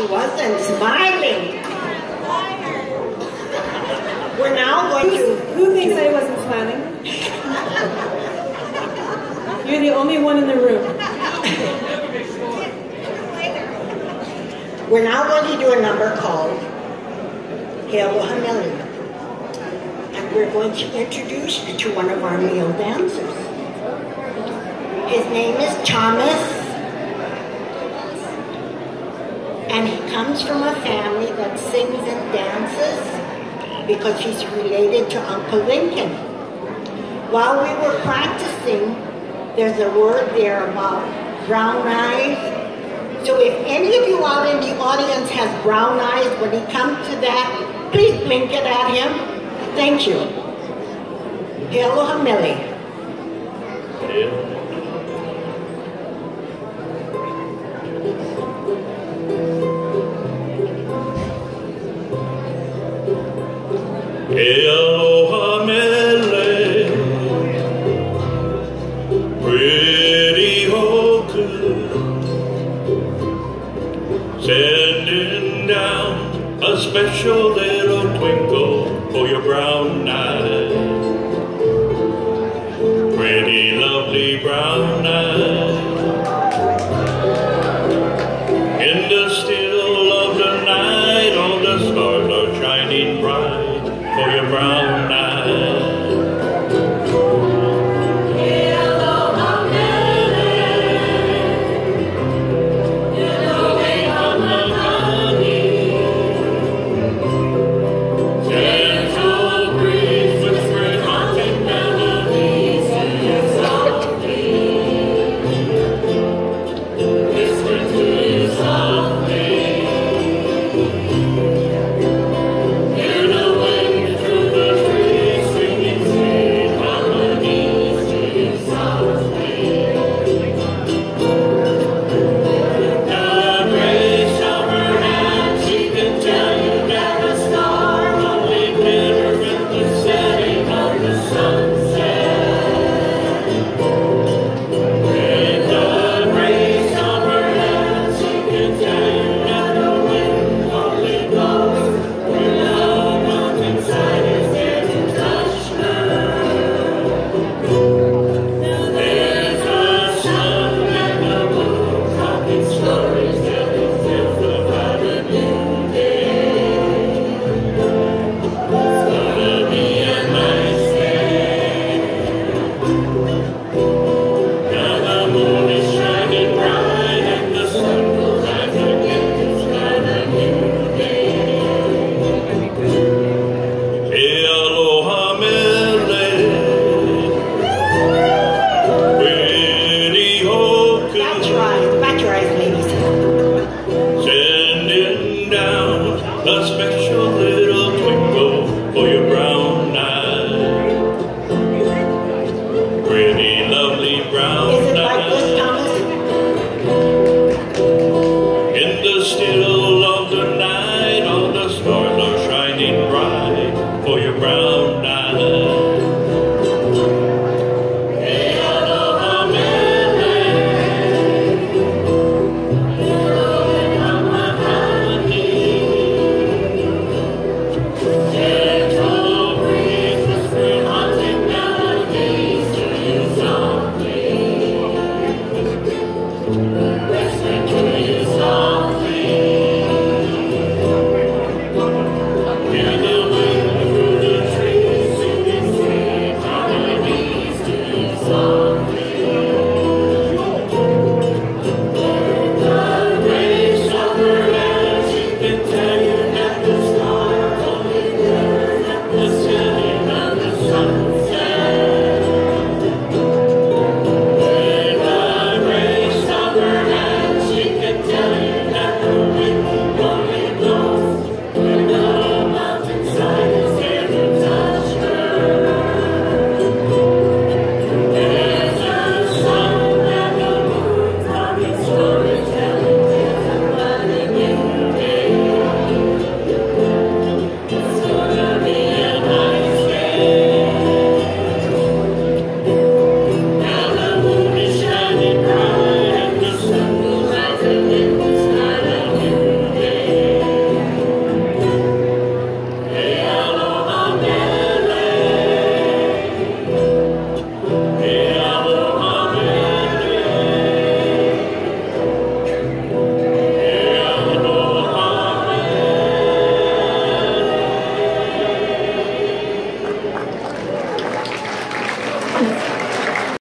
she wasn't smiling. We're now going to... Who thinks I wasn't smiling? You're the only one in the room. We're now going to do a number called Hail Hamili. And we're going to introduce you to one of our male dancers. His name is Thomas. And he comes from a family that sings and dances because he's related to Uncle Lincoln. While we were practicing, there's a word there about brown eyes. So if any of you out in the audience has brown eyes, when he comes to that, please blink it at him. Thank you. Hail Hamili. Aloha mele, pretty Hoku, sending down a special little twinkle for your brown eyes, pretty lovely brown eyes. In the still of the night, all the stars are shining bright for your brown eyes.